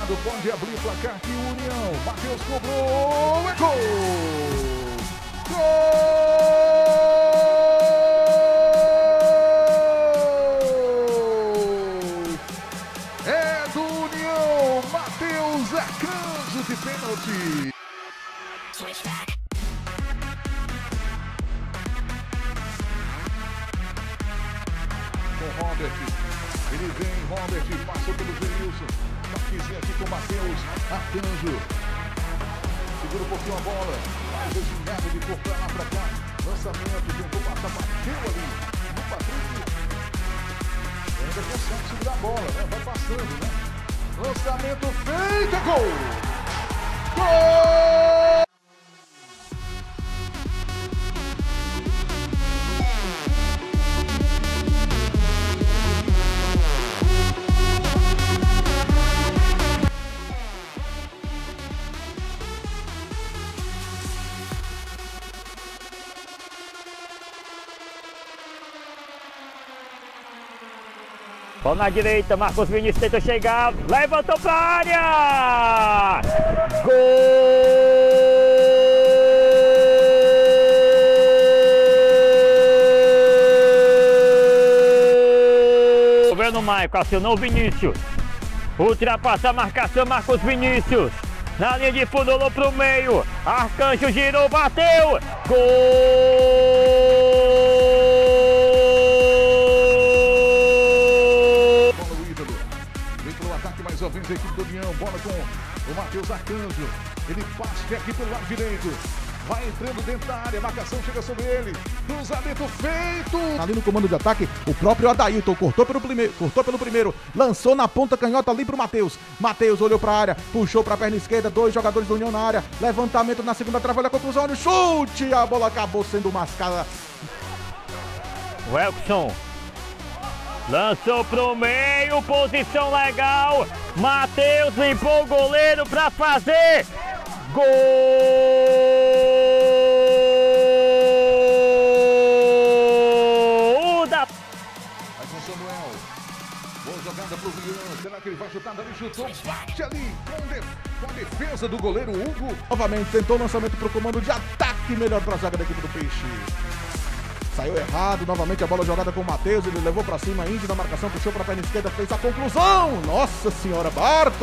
lado, pode abrir o placar que União. Matheus cobrou, é gol! Gol! É do União, Matheus Arcanjo de pênalti. Com Robert, ele vem, Robert, passou pelo Denilson, toquezinho aqui com Matheus Arcanjo, segura um pouquinho a bola, mais o gingado de corpo lá pra cá, lançamento, tentou passar, bateu ali no Patrick, ainda consegue segurar a bola, né? Vai passando, né? Lançamento feito, é gol! Gol! Bola na direita, Marcos Vinícius tenta chegar, levantou pra área! Gol! Vendo o Maicon, acionou o Vinícius. Ultrapassa a marcação, Marcos Vinícius. Na linha de fundo, olhou pro meio. Arcanjo girou, bateu! Gol! Mais uma vez a equipe do União, bola com o Matheus Arcanjo, ele passa aqui pelo lado direito, vai entrando dentro da área, a marcação chega sobre ele, cruzamento feito! Ali no comando de ataque, o próprio Adailton cortou pelo primeiro, lançou na ponta canhota ali pro Matheus. Matheus olhou pra área, puxou pra perna esquerda, dois jogadores do União na área, levantamento na segunda trave, olha a conclusão, olha o chute, a bola acabou sendo mascada. Welkson lançou pro meio, posição legal. Matheus limpou o goleiro pra fazer gol! Vai com Samuel. Boa jogada pro Willian. Será que ele vai chutar? Dali chutou, bate ali com a defesa do goleiro Hugo. Novamente tentou o lançamento pro comando de ataque, melhor pra zaga da equipe do Peixe. Saiu errado, novamente a bola jogada com o Matheus, ele levou pra cima, Índio na marcação, puxou pra perna esquerda, fez a conclusão! Nossa senhora, Barton!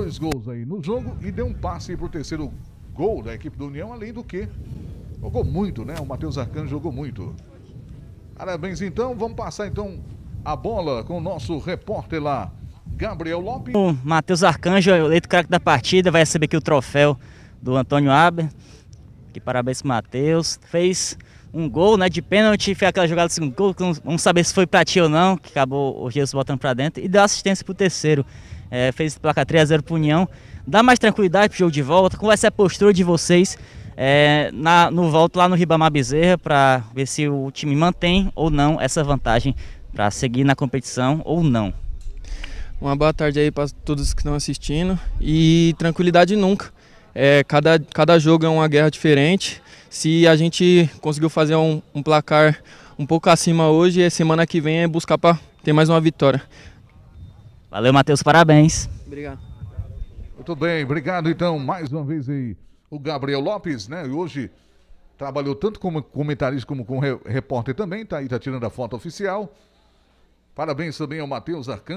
2 gols aí no jogo e deu um passe pro terceiro gol da equipe do União, além do que jogou muito, né? O Matheus Arcanjo jogou muito. Parabéns, então. Vamos passar, então, a bola com o nosso repórter lá, Gabriel Lopes. O Matheus Arcanjo, eleito craque da partida, vai receber aqui o troféu do Antônio Aber. Que parabéns pro Matheus. Fez um gol, né, de pênalti, fez aquela jogada do segundo gol, vamos saber se foi pra ti ou não, que acabou o Jesus botando pra dentro, e deu assistência pro terceiro. Fez placa 3-0 pro União. Dá mais tranquilidade pro jogo de volta. Como vai ser a postura de vocês no volta lá no Ribamar Bezerra, para ver se o time mantém ou não essa vantagem para seguir na competição ou não. Uma boa tarde aí para todos que estão assistindo e tranquilidade nunca. Cada jogo é uma guerra diferente. Se a gente conseguiu fazer um placar um pouco acima hoje, semana que vem é buscar para ter mais uma vitória. Valeu, Matheus, parabéns. Obrigado. Muito bem, obrigado então mais uma vez aí o Gabriel Lopes, né? E hoje trabalhou tanto como comentarista como como repórter também, tá aí, tá tirando a foto oficial. Parabéns também ao Matheus Arcanjo.